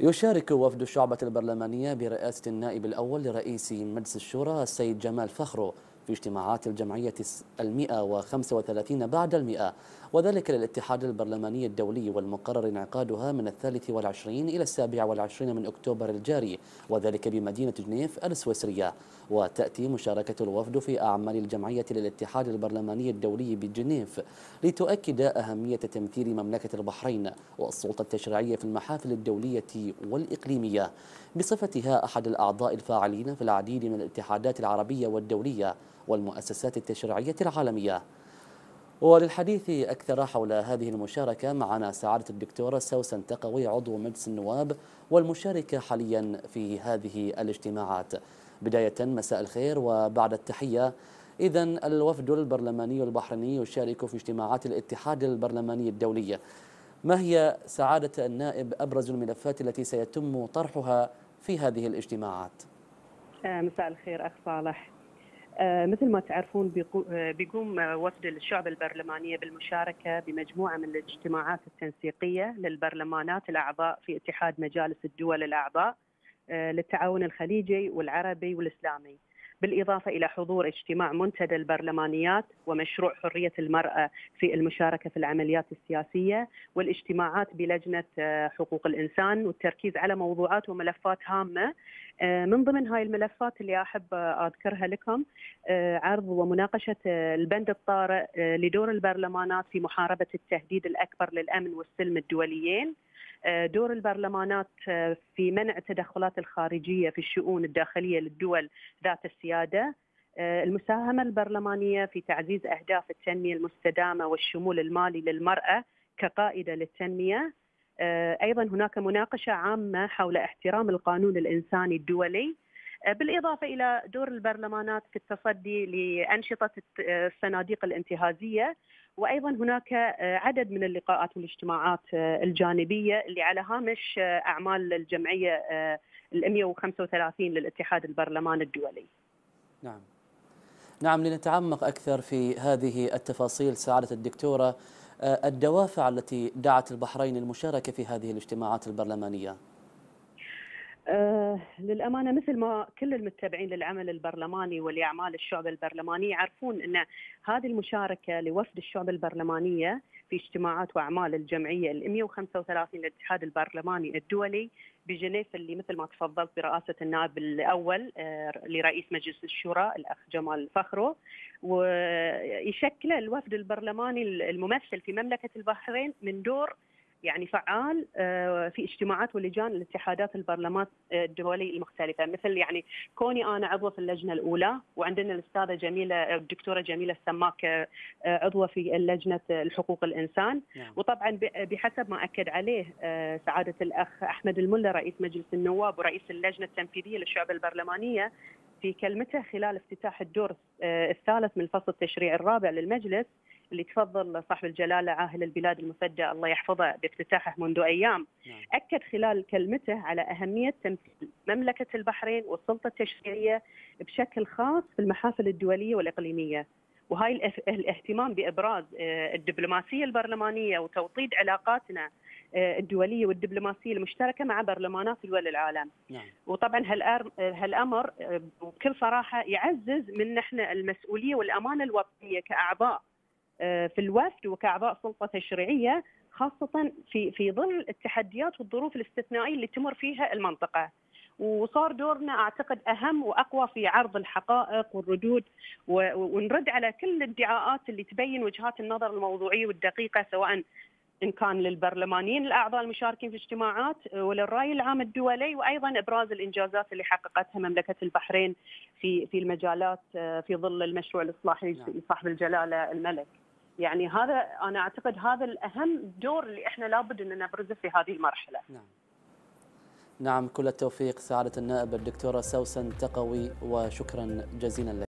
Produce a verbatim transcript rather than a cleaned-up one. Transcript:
يشارك وفد الشعبة البرلمانية برئاسة النائب الأول لرئيس مجلس الشورى السيد جمال فخرو في اجتماعات الجمعية المئة وخمسة وثلاثين بعد المئة، وذلك للاتحاد البرلماني الدولي، والمقرر انعقادها من الثالث والعشرين إلى السابع والعشرين من أكتوبر الجاري، وذلك بمدينة جنيف السويسرية. وتأتي مشاركة الوفد في أعمال الجمعية للاتحاد البرلماني الدولي بجنيف لتؤكد أهمية تمثيل مملكة البحرين والسلطة التشريعية في المحافل الدولية والإقليمية، بصفتها أحد الأعضاء الفاعلين في العديد من الاتحادات العربية والدولية والمؤسسات التشريعية العالمية. وللحديث أكثر حول هذه المشاركة معنا سعادة الدكتورة سوسن تقوي، عضو مجلس النواب والمشاركة حاليا في هذه الاجتماعات. بداية مساء الخير وبعد التحية، إذن الوفد البرلماني البحريني يشارك في اجتماعات الاتحاد البرلماني الدولي. ما هي سعادة النائب أبرز الملفات التي سيتم طرحها في هذه الاجتماعات؟ مساء الخير أخ صالح. مثل ما تعرفون بيقوم وفد الشعب البرلمانية بالمشاركة بمجموعة من الاجتماعات التنسيقية للبرلمانات الأعضاء في اتحاد مجالس الدول الأعضاء للتعاون الخليجي والعربي والإسلامي، بالإضافة إلى حضور اجتماع منتدى البرلمانيات ومشروع حرية المرأة في المشاركة في العمليات السياسية، والاجتماعات بلجنة حقوق الإنسان، والتركيز على موضوعات وملفات هامة. من ضمن هاي الملفات اللي أحب أذكرها لكم عرض ومناقشة البند الطارئ لدور البرلمانات في محاربة التهديد الأكبر للأمن والسلم الدوليين، دور البرلمانات في منع التدخلات الخارجية في الشؤون الداخلية للدول ذات السيادة، المساهمة البرلمانية في تعزيز أهداف التنمية المستدامة والشمول المالي للمرأة كقائدة للتنمية. أيضا هناك مناقشة عامة حول احترام القانون الإنساني الدولي، بالإضافة إلى دور البرلمانات في التصدي لأنشطة الصناديق الانتهازية. وأيضا هناك عدد من اللقاءات والاجتماعات الجانبية اللي على هامش أعمال الجمعية المئة وخمسة وثلاثين للاتحاد البرلماني الدولي. نعم نعم لنتعمق أكثر في هذه التفاصيل سعادة الدكتورة، الدوافع التي دعت البحرين للمشاركة في هذه الاجتماعات البرلمانية. آه للأمانة مثل ما كل المتابعين للعمل البرلماني ولأعمال الشعب البرلماني يعرفون أن هذه المشاركة لوفد الشعب البرلمانية في اجتماعات وأعمال الجمعية المئة وخمسة وثلاثين للاتحاد البرلماني الدولي بجنيف، اللي مثل ما تفضلت برئاسة النائب الأول آه لرئيس مجلس الشورى الأخ جمال فخرو، ويشكل الوفد البرلماني الممثل في مملكة البحرين من دور يعني فعال في اجتماعات ولجان الاتحادات البرلمانات الدولي المختلفة، مثل يعني كوني أنا عضوة في اللجنة الأولى، وعندنا الأستاذة جميلة الدكتورة جميلة السماك عضوة في لجنة الحقوق الإنسان. نعم. وطبعا بحسب ما أكد عليه سعادة الأخ أحمد الملا رئيس مجلس النواب ورئيس اللجنة التنفيذية للشعب البرلمانية في كلمته خلال افتتاح الدور الثالث من الفصل التشريعي الرابع للمجلس، اللي تفضل صاحب الجلالة عاهل البلاد المفدى الله يحفظه بافتتاحه منذ أيام. نعم. أكد خلال كلمته على أهمية تمثيل مملكة البحرين والسلطة التشريعية بشكل خاص في المحافل الدولية والإقليمية، وهاي الاهتمام بإبراز الدبلوماسية البرلمانية وتوطيد علاقاتنا الدولية والدبلوماسية المشتركة مع برلمانات دول العالم. نعم. وطبعا هالأمر بكل صراحة يعزز من نحن المسؤولية والأمانة الوطنية كأعضاء في الوفد وكأعضاء سلطة تشريعية، خاصة في في ظل التحديات والظروف الاستثنائية اللي تمر فيها المنطقة. وصار دورنا أعتقد أهم وأقوى في عرض الحقائق والردود، ونرد على كل الادعاءات اللي تبين وجهات النظر الموضوعية والدقيقة، سواء إن كان للبرلمانيين الأعضاء المشاركين في الاجتماعات وللرأي العام الدولي، وأيضا إبراز الإنجازات اللي حققتها مملكة البحرين في في المجالات في ظل المشروع الإصلاحي لصاحب الجلالة الملك. يعني هذا أنا أعتقد هذا الأهم دور اللي إحنا لابد أن نبرزه في هذه المرحلة. نعم نعم كل التوفيق سعادة النائب الدكتورة سوسن تقوي، وشكرا جزيلا لك.